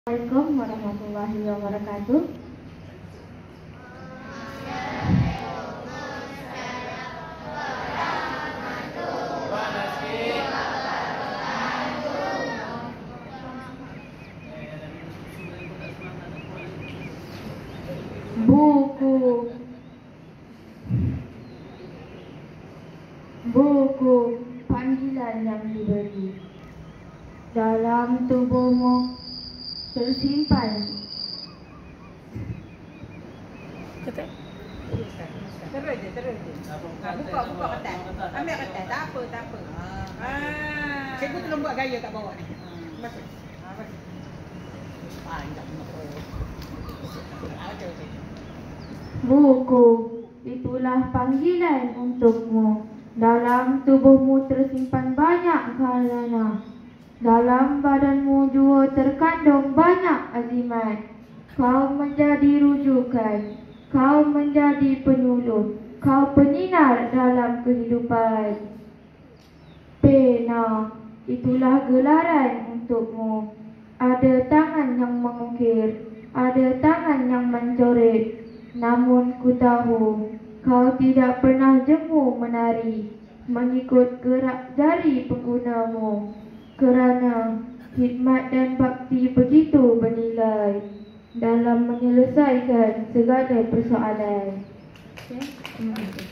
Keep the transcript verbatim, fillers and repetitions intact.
Assalamualaikum warahmatullahi wabarakatuh. Buku Buku panggilan yang diberi dalam tubuhmu tersimpan. Kata. Terus je, terus je. Ha, buka, buka kertas. Ambil kertas. Tak apa, tak apa. Ha. Cikgu tolong buat gaya kat bawah ni. Bagus. Ha, bagus. Panjang betul. Buku, itulah panggilan untukmu. Dalam tubuhmu tersimpan banyak khalana. Dalam badanmu juga terkandung banyak azimat. Kau menjadi rujukan. Kau menjadi penyuluh. Kau penyinar dalam kehidupan. Pena, itulah gelaran untukmu. Ada tangan yang mengukir, ada tangan yang mencoret. Namun ku tahu, kau tidak pernah jemu menari mengikut gerak jari penggunamu. Kerana khidmat dan bakti begitu bernilai dalam menyelesaikan segala persoalan. Okay. Hmm.